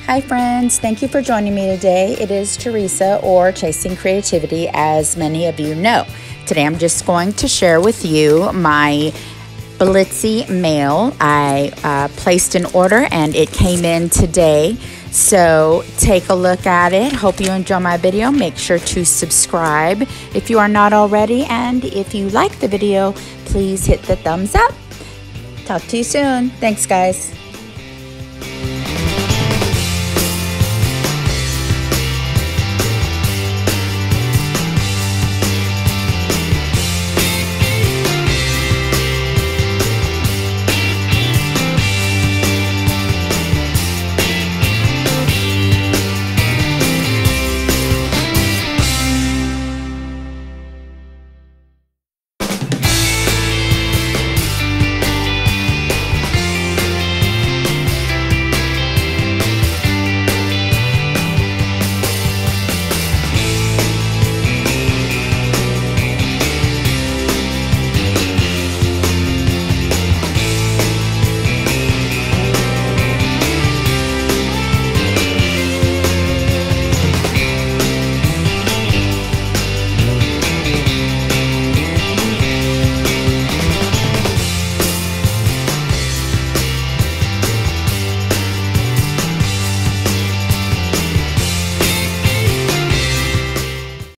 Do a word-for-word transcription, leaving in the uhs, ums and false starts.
Hi friends, thank you for joining me today. It is Teresa, or Chasing Creativity, as many of you know. Today I'm just going to share with you my Blitzy mail. I uh, placed an order and it came in today. So take a look at it. Hope you enjoy my video. Make sure to subscribe if you are not already. And if you like the video, please hit the thumbs up. Talk to you soon. Thanks, guys.